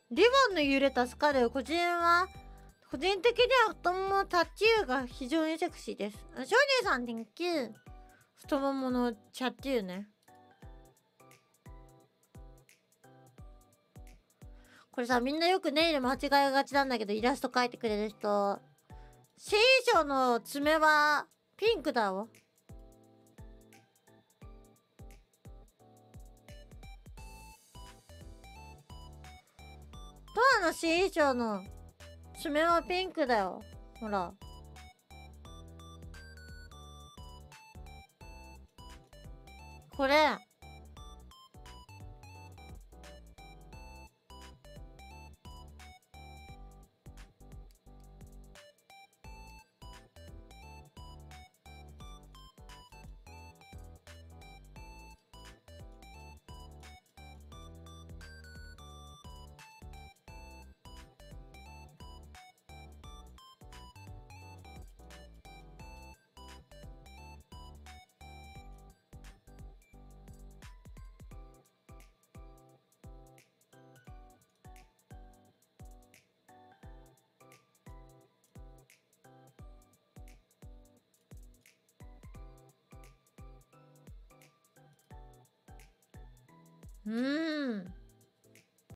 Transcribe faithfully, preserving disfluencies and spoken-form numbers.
リボンの揺れ助かる。個人は個人的には太ももタトゥーが非常にセクシーです。少年さん Thank you。太もものチャトゥーね。これさ、みんなよくネイル間違えがちなんだけど、イラスト描いてくれる人。新章の爪はピンクだわ。トアの新章の爪はピンクだよ。ほら。これ。うーん。